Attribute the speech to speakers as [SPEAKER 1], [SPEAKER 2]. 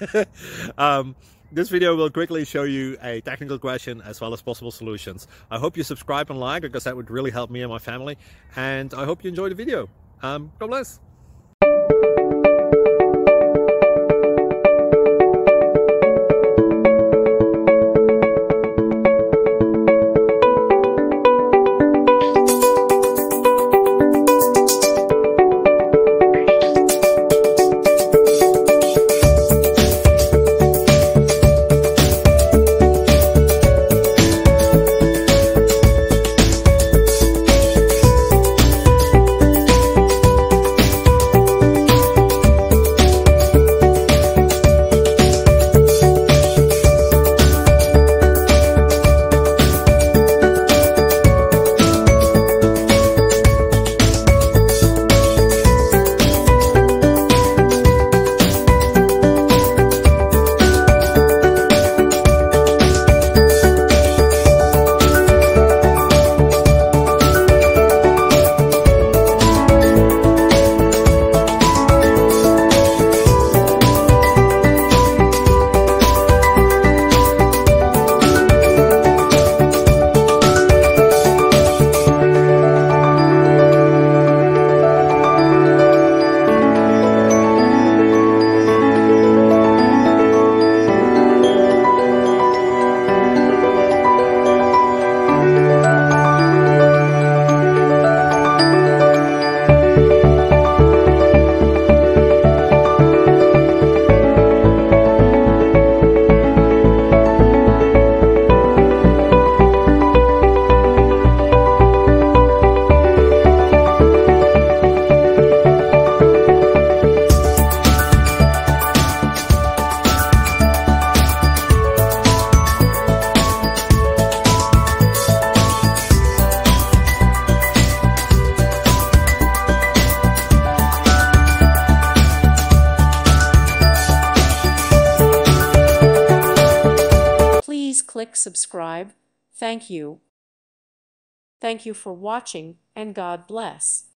[SPEAKER 1] um, this video will quickly show you a technical question as well as possible solutions. I hope you subscribe and like, because that would really help me and my family. And I hope you enjoy the video. God bless.
[SPEAKER 2] Please click subscribe. Thank you. Thank you for watching, and God bless.